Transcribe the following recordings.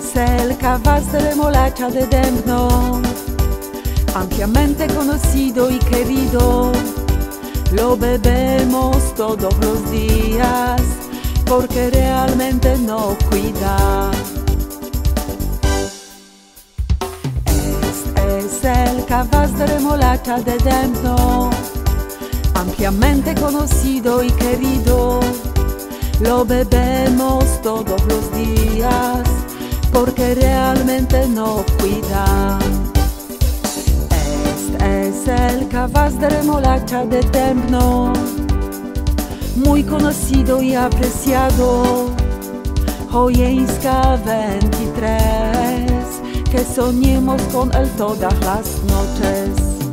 el cavaz de remolacha de Dębno, ampliamente conocido y querido. Lo bebemos todos los días porque realmente no cuida. Es el cavaz de remolacha de Dębno, ampliamente conocido y querido. Lo bebemos todos los días porque realmente no cuida. Este es el cavaz de remolacha de Dębno, muy conocido y apreciado. Jojeńska 23, que soñemos con él todas las noches.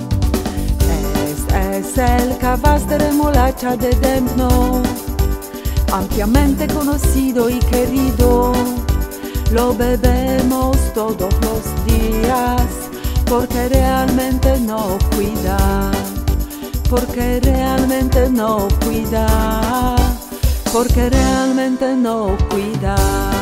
Este es el cavaz de remolacha de Dębno, ampliamente conocido y querido. Lo bebemos todos los días porque realmente no cuida, porque realmente no cuida, porque realmente no cuida.